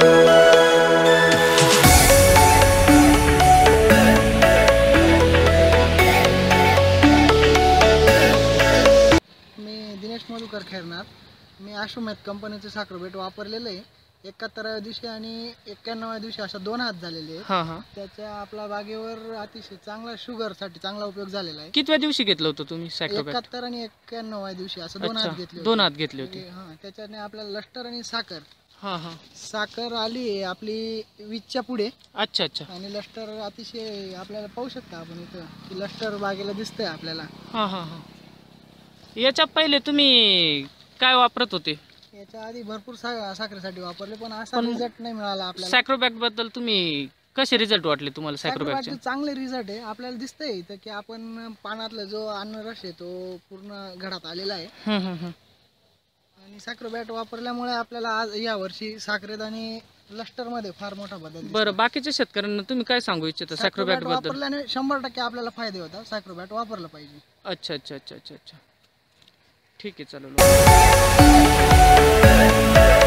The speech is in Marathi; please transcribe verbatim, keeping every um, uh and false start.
मधुकर खैरनार, मी आशुमेध कंपनीचे साखरबेट वापरलेलं आहे. एकाहत्तराव्या दिवशी आणि एक्क्याण्णव्या दिवशी अशा दोन हात झालेले आहेत. हां हां. त्याच्या आपल्या बागेवर अतिशय चांगला शुगरसाठी चांगला उपयोग झालेला आहे. कितव्या दिवशी घेतलं होतं तुम्ही साखरबेट? एकाहत्तर आणि एक्क्याण्णव्या दिवशी असं दोन हात घेतले होते. दोन हात घेतले होते. हां, त्याच्याने आपल्याला लष्टर आणि साखर हां हां. साखर आली आहे आपली वीसच्या पुढे. अच्छा अच्छा. आणि लष्टर अतिशय आपल्याला पाहू शकता आपण इथं की लष्टर बागेला दिसतंय आपल्याला. हां हां हां. याच्या पहिले तुम्ही काय वापरत होते? याच्या आधी भरपूर सा साखरेसाठी वापरले, पण असा रिझल्ट नाही मिळाला आपल्याला. सायक्रोबॅक बद्दल तुम्ही कसे रिझल्ट वाटले तुम्हाला? सायक्रोबॅकचे चांगले रिझल्ट आहे. आपल्याला दिसतंय इथं की आपण पानातला जो अन्नरस आहे तो पूर्ण घडात आलेला आहे. हं हं हं. आणि सायक्रोबॅट वापरल्यामुळे आपल्याला आज या वर्षी साखरेत आणि लष्टर मध्ये फार मोठा बदल दिसतो. बरं, बाकीच्या शेतकऱ्यांना तुम्ही काय सांगू इच्छिता सायक्रोबॅट बद्दल? वापरल्याने शंभर टक्के आपल्याला फायदे होतात. सायक्रोबॅट वापरलं पाहिजे. अच्छा अच्छा अच्छा अच्छा अच्छा. ठीक आहे, चालेल.